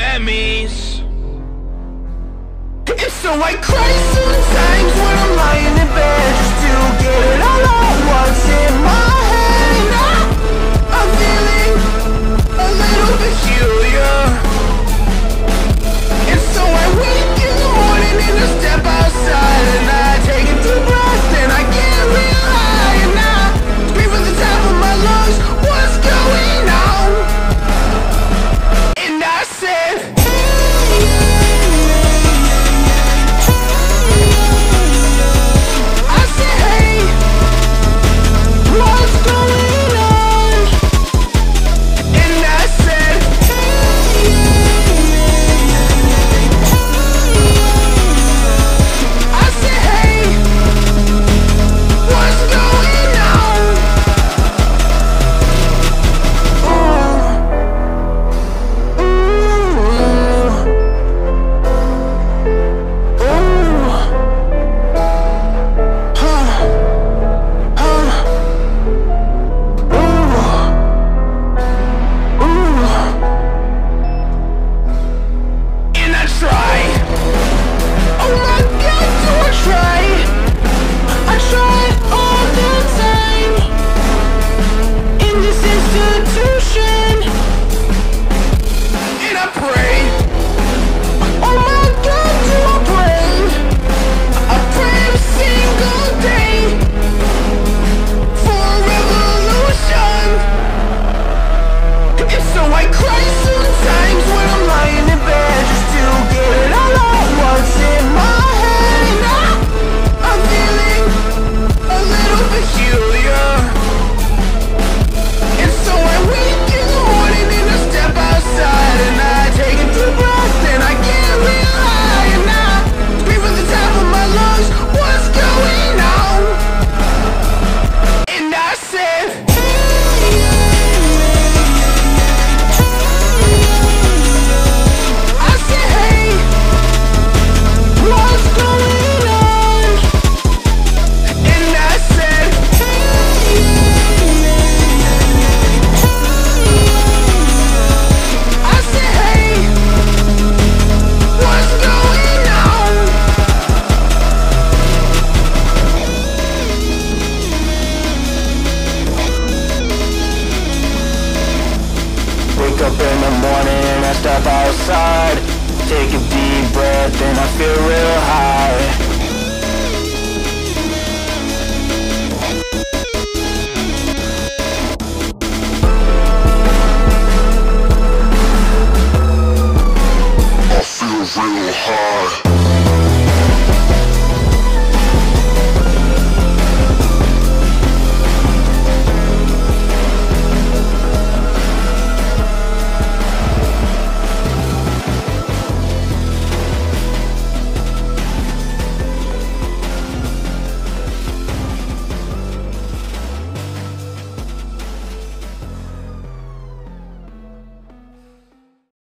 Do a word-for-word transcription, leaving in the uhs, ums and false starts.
Grammys. And so I cry sometimes when I'm lying in bed, just to get it all out once in my head. And I, I'm feeling a little peculiar. And so I wake in the morning and I step outside, and I take a deep breath and I get real high, and I scream at the top of my lungs, what's going on? And I said, up in the morning and I step outside, take a deep breath and I feel real high. I feel real high.